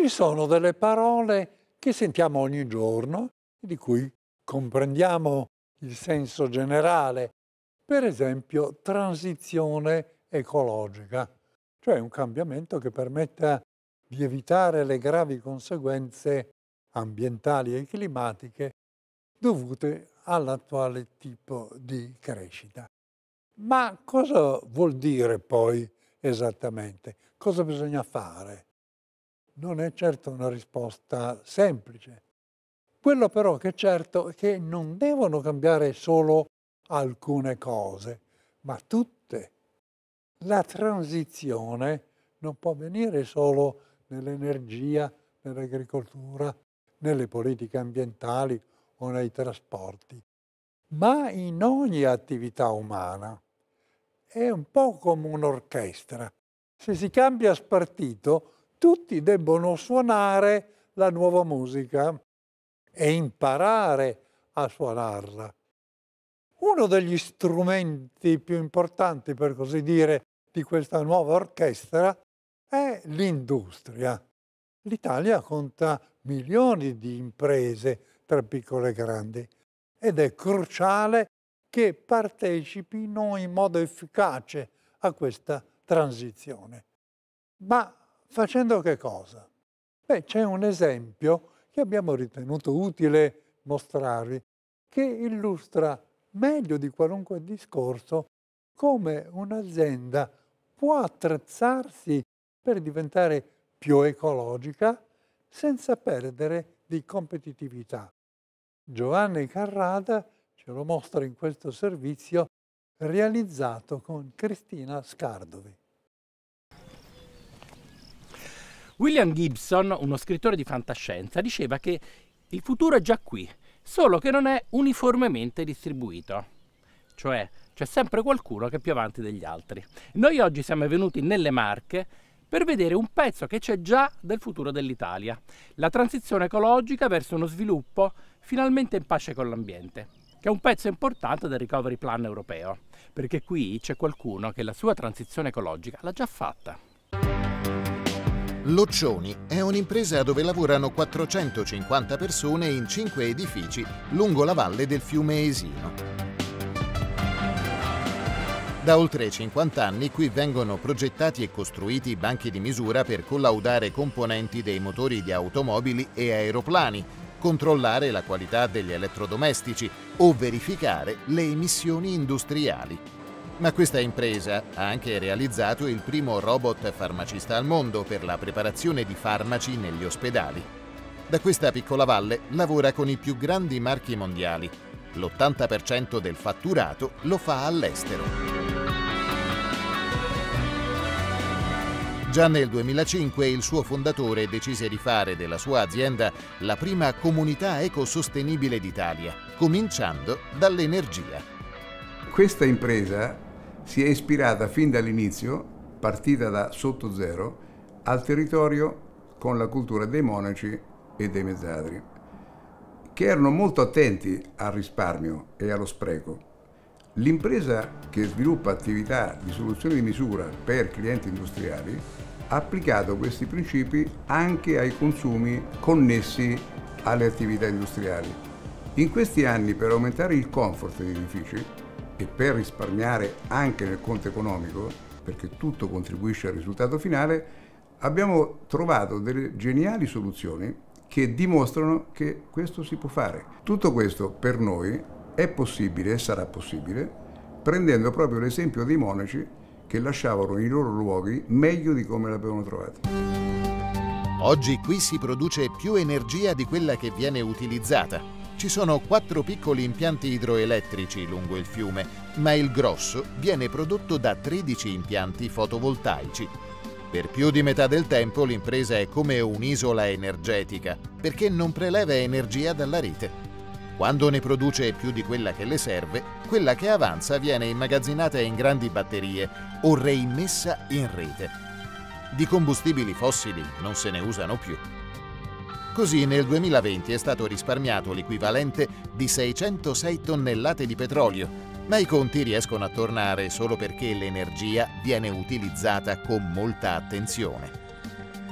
Ci sono delle parole che sentiamo ogni giorno, di cui comprendiamo il senso generale, per esempio transizione ecologica, cioè un cambiamento che permetta di evitare le gravi conseguenze ambientali e climatiche dovute all'attuale tipo di crescita. Ma cosa vuol dire poi esattamente? Cosa bisogna fare? Non è certo una risposta semplice. Quello però che è certo è che non devono cambiare solo alcune cose, ma tutte. La transizione non può avvenire solo nell'energia, nell'agricoltura, nelle politiche ambientali o nei trasporti, ma in ogni attività umana. È un po' come un'orchestra. Se si cambia spartito, tutti debbono suonare la nuova musica e imparare a suonarla. Uno degli strumenti più importanti, per così dire, di questa nuova orchestra è l'industria. L'Italia conta milioni di imprese, tra piccole e grandi, ed è cruciale che partecipino in modo efficace a questa transizione. Ma facendo che cosa? C'è un esempio che abbiamo ritenuto utile mostrarvi, che illustra meglio di qualunque discorso come un'azienda può attrezzarsi per diventare più ecologica senza perdere di competitività. Giovanni Carrada ce lo mostra in questo servizio realizzato con Cristina Scardovi. William Gibson, uno scrittore di fantascienza, diceva che il futuro è già qui, solo che non è uniformemente distribuito. Cioè, c'è sempre qualcuno che è più avanti degli altri. Noi oggi siamo venuti nelle Marche per vedere un pezzo che c'è già del futuro dell'Italia, la transizione ecologica verso uno sviluppo finalmente in pace con l'ambiente, che è un pezzo importante del Recovery Plan europeo, perché qui c'è qualcuno che la sua transizione ecologica l'ha già fatta. Loccioni è un'impresa dove lavorano 450 persone in 5 edifici lungo la valle del fiume Esino. Da oltre 50 anni qui vengono progettati e costruiti banchi di misura per collaudare componenti dei motori di automobili e aeroplani, controllare la qualità degli elettrodomestici o verificare le emissioni industriali. Ma questa impresa ha anche realizzato il primo robot farmacista al mondo per la preparazione di farmaci negli ospedali. Da questa piccola valle lavora con i più grandi marchi mondiali. L'80% del fatturato lo fa all'estero. Già nel 2005 il suo fondatore decise di fare della sua azienda la prima comunità ecosostenibile d'Italia, cominciando dall'energia. Questa impresa si è ispirata fin dall'inizio, partita da sotto zero, al territorio con la cultura dei monaci e dei mezzadri, che erano molto attenti al risparmio e allo spreco. L'impresa, che sviluppa attività di soluzioni di misura per clienti industriali, ha applicato questi principi anche ai consumi connessi alle attività industriali. In questi anni, per aumentare il comfort degli edifici e per risparmiare anche nel conto economico, perché tutto contribuisce al risultato finale, abbiamo trovato delle geniali soluzioni che dimostrano che questo si può fare. Tutto questo per noi è possibile e sarà possibile prendendo proprio l'esempio dei monaci che lasciavano i loro luoghi meglio di come l'avevano trovati. Oggi qui si produce più energia di quella che viene utilizzata. Ci sono 4 piccoli impianti idroelettrici lungo il fiume, ma il grosso viene prodotto da 13 impianti fotovoltaici. Per più di metà del tempo l'impresa è come un'isola energetica, perché non preleva energia dalla rete. Quando ne produce più di quella che le serve, quella che avanza viene immagazzinata in grandi batterie o reimmessa in rete. Di combustibili fossili non se ne usano più. Così nel 2020 è stato risparmiato l'equivalente di 606 tonnellate di petrolio, ma i conti riescono a tornare solo perché l'energia viene utilizzata con molta attenzione.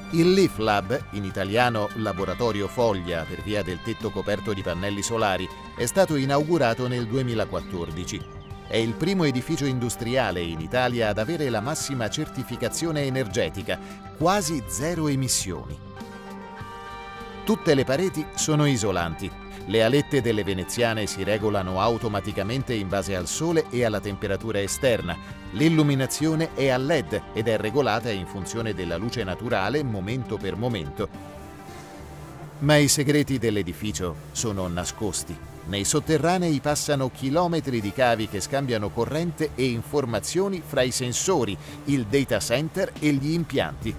Il Leaf Lab, in italiano Laboratorio Foglia per via del tetto coperto di pannelli solari, è stato inaugurato nel 2014. È il primo edificio industriale in Italia ad avere la massima certificazione energetica, quasi zero emissioni. Tutte le pareti sono isolanti. Le alette delle veneziane si regolano automaticamente in base al sole e alla temperatura esterna. L'illuminazione è a LED ed è regolata in funzione della luce naturale momento per momento. Ma i segreti dell'edificio sono nascosti. Nei sotterranei passano chilometri di cavi che scambiano corrente e informazioni fra i sensori, il data center e gli impianti.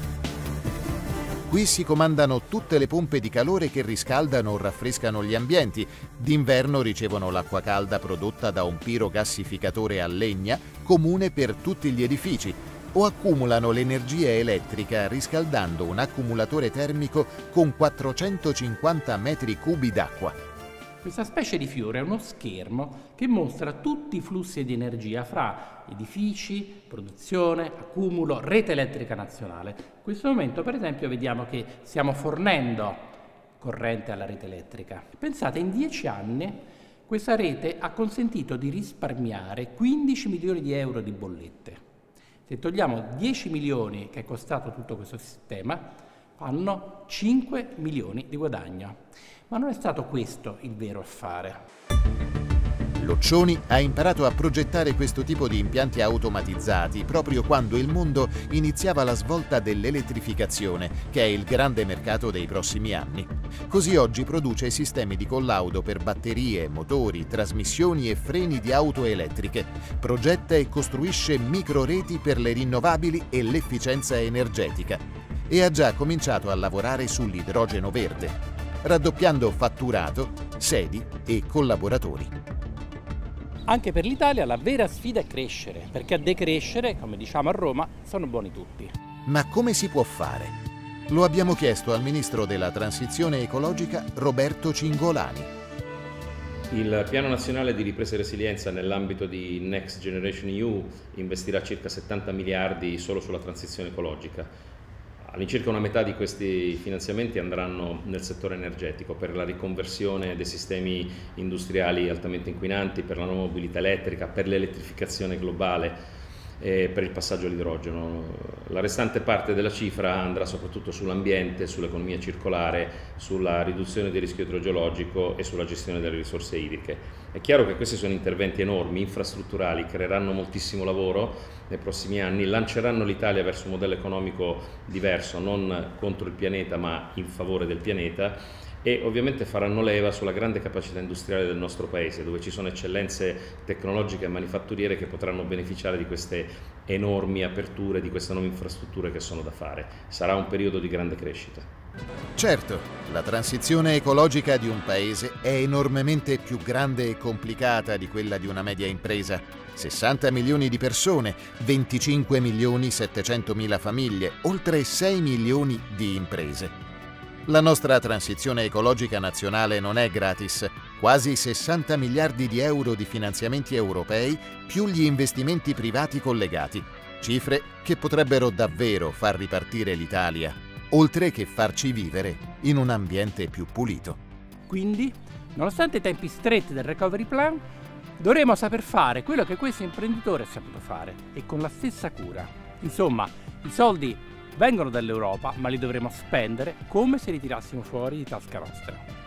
Qui si comandano tutte le pompe di calore che riscaldano o raffrescano gli ambienti. D'inverno ricevono l'acqua calda prodotta da un pirogassificatore a legna comune per tutti gli edifici o accumulano l'energia elettrica riscaldando un accumulatore termico con 450 metri cubi d'acqua. Questa specie di fiore è uno schermo che mostra tutti i flussi di energia fra edifici, produzione, accumulo, rete elettrica nazionale. In questo momento, per esempio, vediamo che stiamo fornendo corrente alla rete elettrica. Pensate, in 10 anni questa rete ha consentito di risparmiare 15 milioni di euro di bollette. Se togliamo 10 milioni che è costato tutto questo sistema, fanno 5 milioni di guadagno. Ma non è stato questo il vero affare. Loccioni ha imparato a progettare questo tipo di impianti automatizzati proprio quando il mondo iniziava la svolta dell'elettrificazione, che è il grande mercato dei prossimi anni. Così oggi produce sistemi di collaudo per batterie, motori, trasmissioni e freni di auto elettriche. Progetta e costruisce microreti per le rinnovabili e l'efficienza energetica. E ha già cominciato a lavorare sull'idrogeno verde, raddoppiando fatturato, sedi e collaboratori. Anche per l'Italia la vera sfida è crescere, perché a decrescere, come diciamo a Roma, sono buoni tutti. Ma come si può fare? Lo abbiamo chiesto al ministro della transizione ecologica Roberto Cingolani. Il Piano Nazionale di Ripresa e Resilienza nell'ambito di Next Generation EU investirà circa 70 miliardi solo sulla transizione ecologica. All'incirca una metà di questi finanziamenti andranno nel settore energetico per la riconversione dei sistemi industriali altamente inquinanti, per la nuova mobilità elettrica, per l'elettrificazione globale e per il passaggio all'idrogeno. La restante parte della cifra andrà soprattutto sull'ambiente, sull'economia circolare, sulla riduzione del rischio idrogeologico e sulla gestione delle risorse idriche. È chiaro che questi sono interventi enormi, infrastrutturali, creeranno moltissimo lavoro nei prossimi anni, lanceranno l'Italia verso un modello economico diverso, non contro il pianeta ma in favore del pianeta, e ovviamente faranno leva sulla grande capacità industriale del nostro Paese, dove ci sono eccellenze tecnologiche e manifatturiere che potranno beneficiare di queste enormi aperture, di queste nuove infrastrutture che sono da fare. Sarà un periodo di grande crescita. Certo, la transizione ecologica di un paese è enormemente più grande e complicata di quella di una media impresa. 60 milioni di persone, 25 milioni 700 mila famiglie, oltre 6 milioni di imprese. La nostra transizione ecologica nazionale non è gratis. Quasi 60 miliardi di euro di finanziamenti europei più gli investimenti privati collegati. Cifre che potrebbero davvero far ripartire l'Italia, oltre che farci vivere in un ambiente più pulito. Quindi, nonostante i tempi stretti del Recovery Plan, dovremo saper fare quello che questo imprenditore ha saputo fare e con la stessa cura. Insomma, i soldi vengono dall'Europa, ma li dovremo spendere come se li tirassimo fuori di tasca nostra.